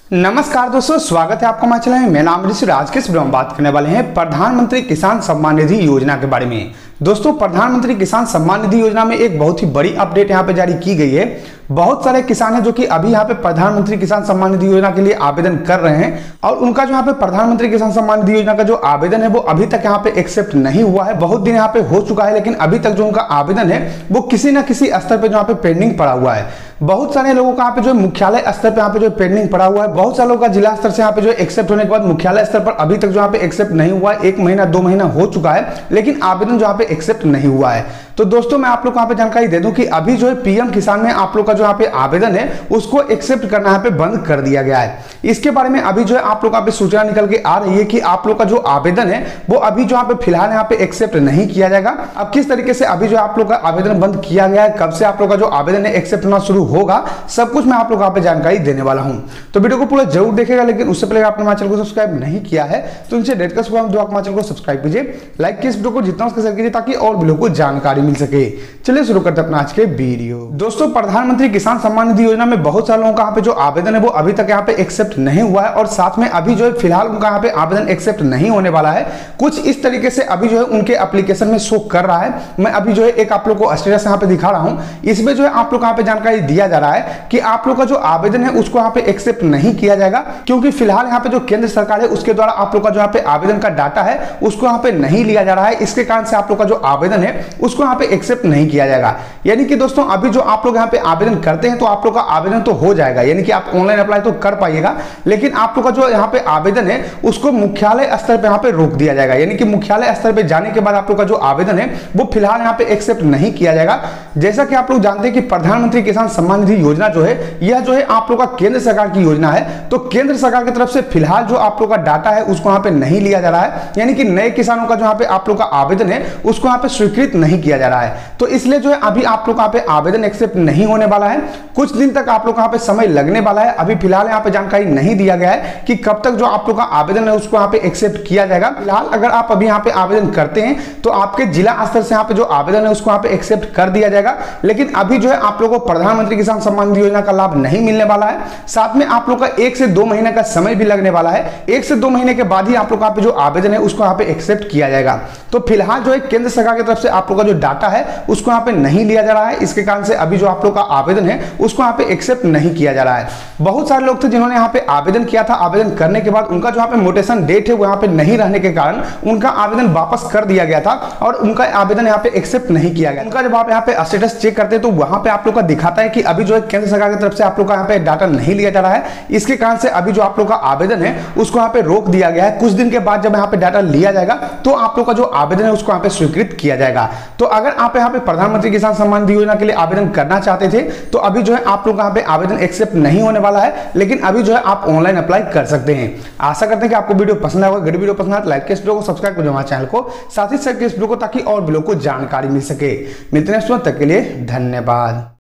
नमस्कार दोस्तों, स्वागत है आपका हमारे चैनल में। मेरा नाम ऋषि। आज के इस वीडियो में बात करने वाले हैं प्रधानमंत्री किसान सम्मान निधि योजना के बारे में। दोस्तों, प्रधानमंत्री किसान सम्मान निधि योजना में एक बहुत ही बड़ी अपडेट यहाँ पे जारी की गई है। बहुत सारे किसान हैं जो कि अभी यहाँ पे प्रधानमंत्री किसान सम्मान निधि योजना के लिए आवेदन कर रहे हैं और उनका जो यहाँ पे प्रधानमंत्री किसान सम्मान निधि योजना का जो आवेदन है वो अभी तक यहाँ पे एक्सेप्ट नहीं हुआ है। बहुत दिन यहाँ पे हो चुका है, लेकिन अभी तक जो उनका आवेदन है वो किसी न किसी स्तर पे यहाँ पे पेंडिंग पड़ा हुआ है। बहुत सारे लोगों का यहाँ पे जो मुख्यालय स्तर पे यहाँ पे जो पेंडिंग पड़ा हुआ है। बहुत सारे लोगों का जिला स्तर से यहाँ पे जो एक्सेप्ट होने के बाद मुख्यालय स्तर पर अभी तक जो यहाँ पे एक्सेप्ट नहीं हुआ है। 1 महीना 2 महीना हो चुका है, लेकिन आवेदन जो यहाँ पे एक्सेप्ट नहीं हुआ है। तो दोस्तों, मैं आप लोग को यहाँ पे जानकारी दे दूं कि अभी जो है पीएम किसान में आप लोग का जो यहाँ पे आवेदन है उसको एक्सेप्ट करना यहाँ पे बंद कर दिया गया है। इसके बारे में अभी जो है आप लोग यहाँ पे सूचना निकल के आ रही है कि आप लोग का जो आवेदन है वो अभी जो यहाँ पे फिलहाल यहाँ पे एक्सेप्ट नहीं किया जाएगा। अब किस तरीके से अभी जो आप लोग का आवेदन बंद किया गया है, कब से आप लोग का जो आवेदन है एक्सेप्ट होना शुरू होगा, सब कुछ मैं आप लोग यहाँ पे जानकारी देने वाला हूँ। तो वीडियो को पूरा जरूर देखेगा, लेकिन उससे पहले आपने हमारे चैनल को सब्सक्राइब नहीं किया है तो इनसे डेट का सुबह हमारे चैनल को सब्सक्राइब कीजिए, लाइक कीजिए, वीडियो को जितना उसका शेयर कीजिए ताकि और भी लोगों को जानकारी मिल सके। चलिए शुरू करते हैं अपना आज के वीडियो। दोस्तों, प्रधानमंत्री किसान सम्मान निधि योजना में बहुत सारे लोगों का यहाँ पे जो आवेदन है वो अभी तक यहाँ पे एक्सेप्ट नहीं हुआ है और साथ में अभी जो है फिलहाल उनका यहाँ पे आवेदन एक्सेप्ट नहीं होने वाला है। कुछ इस तरीके से अभी जो है उनके एप्लीकेशन में शो कर रहा है। मैं अभी जो है एक आप लोग को स्टेटस यहाँ पे दिखा रहा हूँ। इसमें जो है आप लोग यहाँ पे जानकारी दिया जा रहा है कि आप लोग का जो आवेदन है उसको यहाँ पे एक्सेप्ट नहीं किया जाएगा, क्योंकि फिलहाल यहाँ पे जो केंद्र सरकार है उसके द्वारा आप लोग का जो यहाँ पे आवेदन का डाटा है उसको यहाँ पे नहीं लिया जा रहा है। इसके कारण से आप लोग का जो आवेदन है उसको यहाँ पे एक्सेप्ट नहीं किया जाएगा। यानी कि दोस्तों, अभी जो आप लोग यहाँ पे आवेदन करते हैं तो आप लोग का आवेदन तो हो जाएगा, यानी कि आप ऑनलाइन अप्लाई तो कर पाइएगा, लेकिन आप लोग का जो यहाँ पे आवेदन है उसको मुख्यालय स्तर पे यहाँ पे रोक दिया जाएगा। यानी कि मुख्यालय स्तर पे जाने के बाद आप लोग का जो आवेदन है वो फिलहाल यहाँ पे एक्सेप्ट नहीं किया जाएगा। जैसा कि आप लोग जानते हैं कि प्रधानमंत्री किसान सम्मान निधि योजना जो है यह जो है आप लोग का केंद्र सरकार की योजना है। तो केंद्र सरकार की तरफ से फिलहाल जो आप लोग का डाटा है उसको यहाँ पे नहीं लिया जा रहा है, यानी कि नए किसानों का जो यहाँ पे आप लोग का आवेदन है उसको यहाँ पे स्वीकृत नहीं किया जा रहा है। तो इसलिए जो है अभी आप लोग यहाँ पे आवेदन एक्सेप्ट नहीं होने वाला है। कुछ दिन तक आप लोग यहाँ पे समय लगने वाला है। अभी फिलहाल यहाँ पे जानकारी नहीं दिया गया है कि कब तक जो आप लोग का आवेदन है उसको यहाँ पे एक्सेप्ट किया जाएगा। फिलहाल अगर आप अभी यहाँ पे आवेदन करते हैं तो आपके जिला स्तर से यहाँ पे जो आवेदन है उसको यहाँ पे एक्सेप्ट कर दिया जाएगा, लेकिन अभी जो है आप लोगों को प्रधानमंत्री किसान सम्मान निधि योजना का लाभ नहीं मिलने वाला है। साथ में आप लोग का 1 से 2 महीने का समय भी लगने वाला है। 1 से 2 महीने के बाद ही आप लोग का जो आवेदन है उसको यहाँ पे एक्सेप्ट किया जाएगा। तो फिलहाल जो है केंद्र सरकार की तरफ से आप लोग का जो डाटा है उसको यहाँ पे नहीं लिया जा रहा है। इसके कारण से अभी जो आप लोग का आवेदन है उसको यहाँ पे एक्सेप्ट नहीं किया जा रहा है। बहुत सारे लोग थे जिन्होंने यहाँ पे आवेदन किया था। आवेदन करने के बाद उनका जो यहाँ पे मोटेशन डेट है वो यहाँ पे नहीं रहने के कारण उनका आवेदन वापस कर दिया गया था और उनका आवेदन यहाँ पे एक्सेप्ट नहीं किया गया। उनका जब आप यहाँ पे स्टेटस चेक करते हैं तो वहां पे आप लोग का दिखाता है कि अभी जो है केंद्र सरकार की तरफ से आप लोग का यहाँ पे डाटा नहीं लिया जा रहा है। इसके कारण से अभी जो आप लोग का आवेदन है उसको यहाँ पे रोक दिया गया है। कुछ दिन के बाद जब यहाँ पे डाटा लिया जाएगा तो आप लोग का जो आवेदन है उसको यहाँ पे स्वीकृत किया जाएगा। तो अगर आप यहाँ पे प्रधानमंत्री किसान सम्मान निधि योजना के लिए आवेदन करना चाहते थे तो अभी जो है आप लोग यहाँ पे आवेदन एक्सेप्ट नहीं होने वाला है, लेकिन अभी जो है आप ऑनलाइन अप्लाई कर सकते हैं। आशा करते हैं कि आपको वीडियो पसंद आएगा। अगर वीडियो पसंद आए तो लाइक कीजिए, वीडियो को सब्सक्राइब कीजिए हमारे चैनल को, साथ ही शेयर कीजिए इस वीडियो को ताकि और भी लोगों को जानकारी मिल सके। मिलते हैं नेक्स्ट वीडियो, तक के लिए धन्यवाद।